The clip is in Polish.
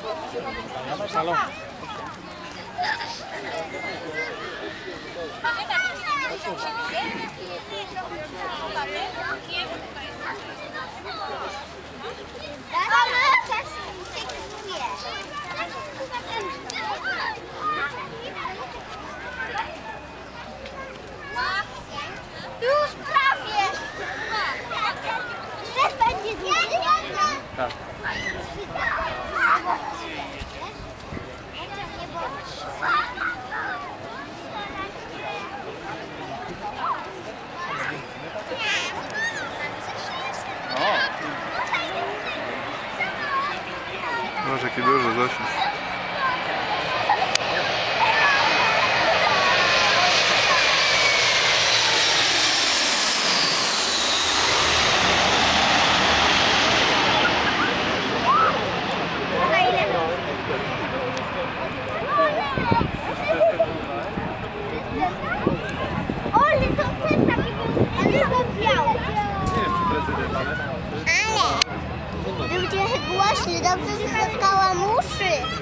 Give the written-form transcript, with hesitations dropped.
Salon. Już prawie! Też będzie duży? Tak. Zobacz, jaki duży zasięg. Oli, to też taki był, ale był biały. Nie wiem, czy prezydent, ale... Ale! Ludzie głośny, dobrze, że spotkałam uszy.